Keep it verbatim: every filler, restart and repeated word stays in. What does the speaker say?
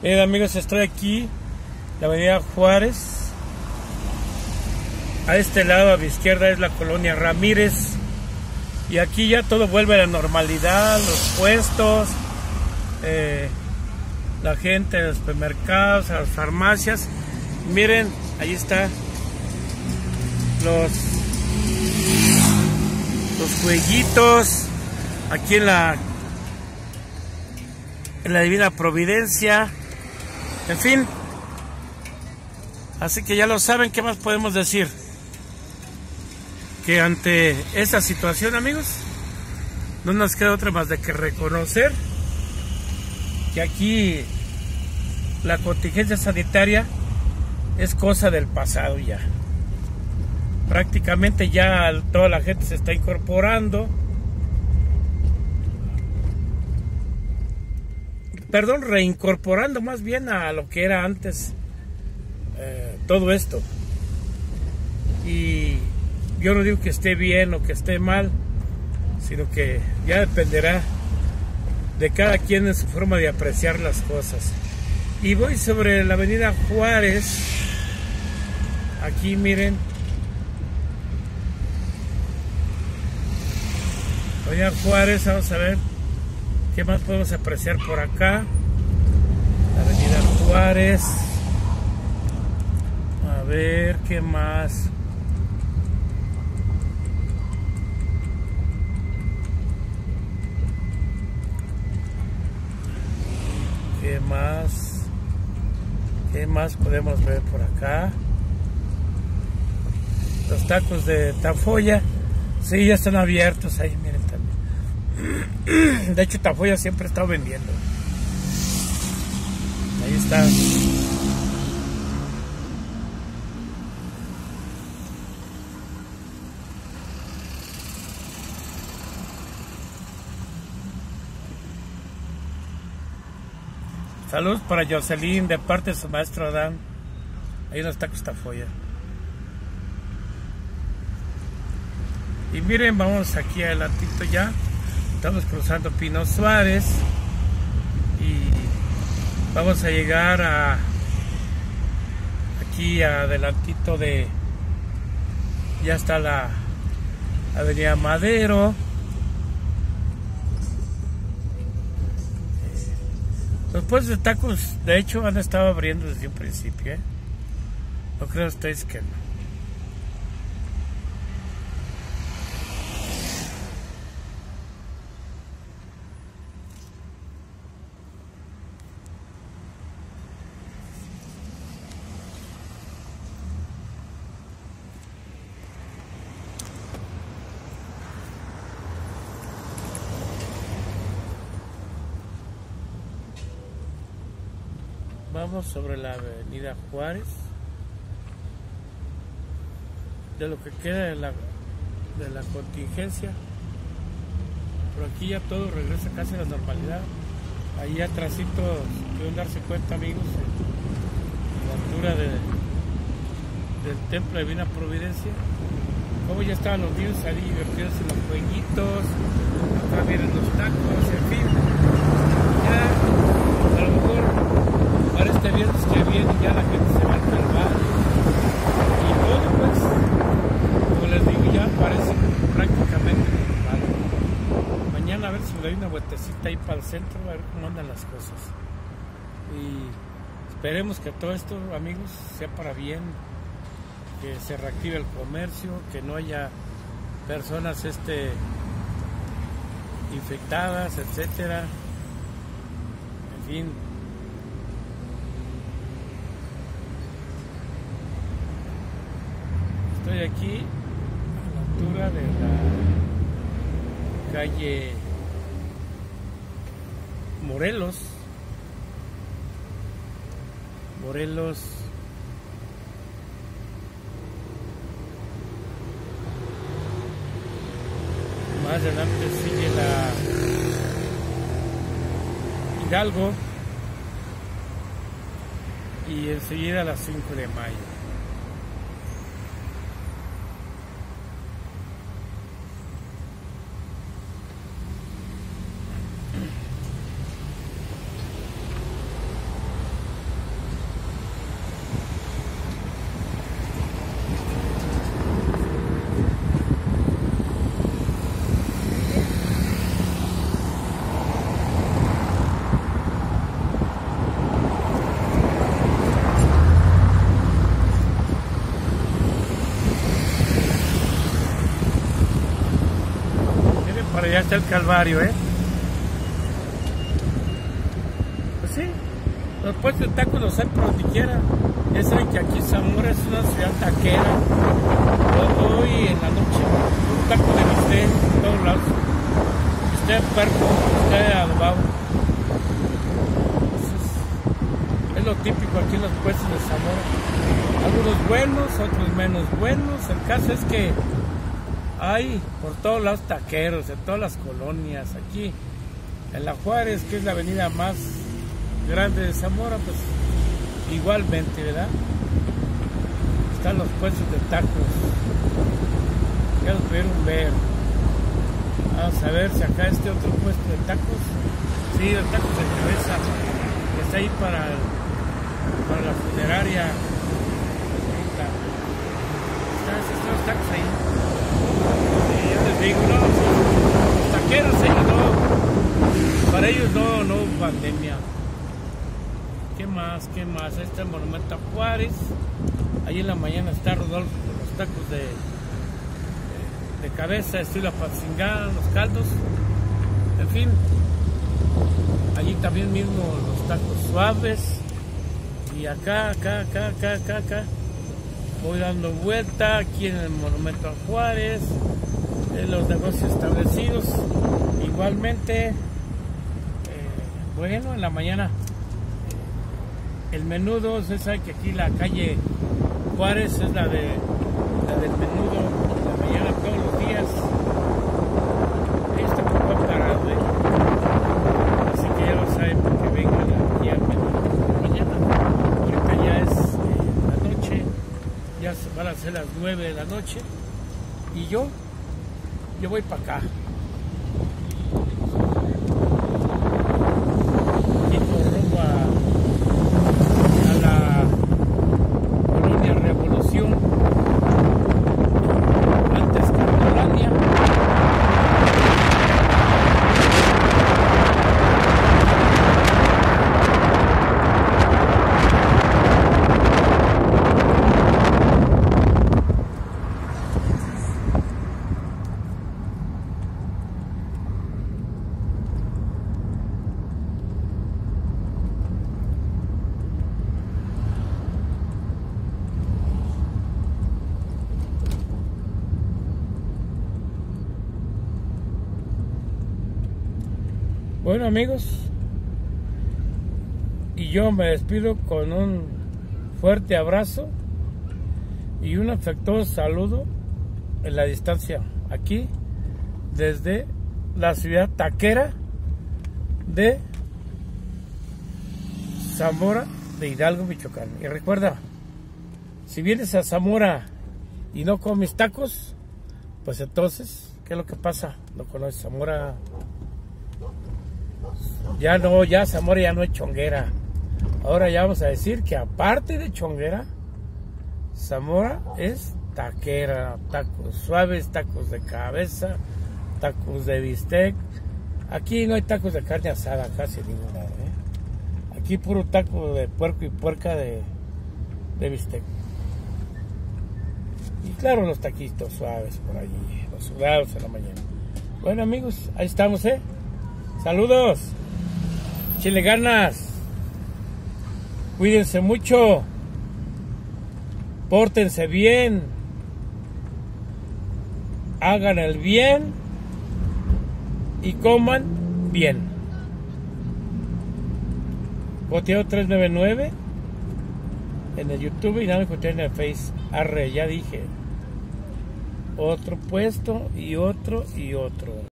Bien, amigos, estoy aquí, la avenida Juárez. A este lado, a mi izquierda, es la colonia Ramírez. Y aquí ya todo vuelve a la normalidad, los puestos, eh, la gente de los supermercados, a las farmacias. Miren, ahí está los, los jueguitos, aquí en la, en la Divina Providencia. En fin, así que ya lo saben, ¿qué más podemos decir? Que ante esta situación, amigos, no nos queda otra más de que reconocer que aquí la contingencia sanitaria es cosa del pasado ya. Prácticamente ya toda la gente se está incorporando. Perdón, reincorporando más bien a lo que era antes eh, todo esto. Y yo no digo que esté bien o que esté mal, sino que ya dependerá de cada quien en su forma de apreciar las cosas. Y voy sobre la avenida Juárez. Aquí miren, avenida Juárez, vamos a ver qué más podemos apreciar por acá. La avenida Juárez, a ver qué más. ¿Qué más? ¿Qué más podemos ver por acá? Los tacos de Tafoya, sí, ya están abiertos ahí, miren también. De hecho, Tafoya siempre ha estado vendiendo. Ahí está. Saludos para Jocelyn de parte de su maestro Adán. Ahí los tacos Tafoya. Y miren, vamos aquí adelantito ya. Estamos cruzando Pino Suárez. Y vamos a llegar a aquí adelantito de, ya está la avenida Madero. Los puestos de tacos, de hecho, han estado abriendo desde un principio, ¿eh? No creo ustedes que no. Vamos sobre la avenida Juárez, de lo que queda de la, de la contingencia. Por aquí ya todo regresa casi a la normalidad. Ahí atrásito pueden darse cuenta, amigos, en la altura de, del templo de Divina Providencia, como ya estaban los niños ahí divertidos en los jueguitos. Acá vienen los tacos, en fin, ya a lo mejor para este viernes que viene ya la gente se va a calmar y todo, pues, como les digo, ya parece prácticamente normal. Mañana a ver si me doy una vueltecita ahí para el centro, a ver cómo andan las cosas. Y esperemos que todo esto, amigos, sea para bien, que se reactive el comercio, que no haya personas este infectadas, etcétera. En fin. Estoy aquí a la altura de la calle Morelos. Morelos. Más adelante sigue la Hidalgo. Y enseguida las cinco de mayo. está el Calvario, ¿eh? Pues sí, los puestos de tacos los hay por donde quiera. Ya saben que aquí Zamora es una ciudad taquera. Hoy en la noche, un taco de bistec en todos lados. Bistec perco, bistec adobado. Es, es lo típico aquí en los puestos de Zamora. Algunos buenos, otros menos buenos. El caso es que hay por todos lados taqueros, en todas las colonias. Aquí en La Juárez, que es la avenida más grande de Zamora, pues igualmente, ¿verdad? Están los puestos de tacos. Ya los pudieron ver. Vamos a ver si acá este otro puesto de tacos. Sí, de tacos de cabeza. Que está ahí para, para la funeraria. Están los tacos ahí. Sí, ya les digo, no, los taqueros ellos no. Para ellos no, no hubo pandemia. ¿Qué más? ¿Qué más? Ahí está el Monumento a Juárez. Ahí en la mañana está Rodolfo con los tacos de, de, de cabeza, estilo Apatzingán, los caldos. En fin, allí también mismo los tacos suaves. Y acá, acá, acá, acá, acá, acá. Voy dando vuelta aquí en el Monumento a Juárez. En los negocios establecidos. Igualmente, eh, bueno, en la mañana. El menudo, usted sabe que aquí la calle Juárez es la, de, la del menudo, en la mañana todos los días. Ahí está muy buen parado, ¿eh? Así que ya lo saben porque vengan aquí al menudo mañana. Ahorita ya es eh, la noche, ya van a ser las nueve de la noche. Y yo, yo voy para acá. Bueno, amigos, y yo me despido con un fuerte abrazo y un afectuoso saludo en la distancia, aquí desde la ciudad taquera de Zamora de Hidalgo, Michoacán. Y recuerda, si vienes a Zamora y no comes tacos, pues entonces, ¿qué es lo que pasa? No conoces Zamora. Ya no, ya Zamora ya no es chonguera. Ahora ya vamos a decir que aparte de chonguera, Zamora es taquera. Tacos suaves, tacos de cabeza, tacos de bistec. Aquí no hay tacos de carne asada casi ninguna, ¿eh? Aquí puro taco de puerco y puerca de, de bistec. Y claro, los taquitos suaves por allí, los sudados en la mañana. Bueno, amigos, ahí estamos, ¿eh? Saludos. Chile ganas. Cuídense mucho. Pórtense bien. Hagan el bien. Y coman bien. Boteo tres nueve nueve en el YouTube y nada me encontré en el Face. Arre, ya dije. Otro puesto y otro y otro.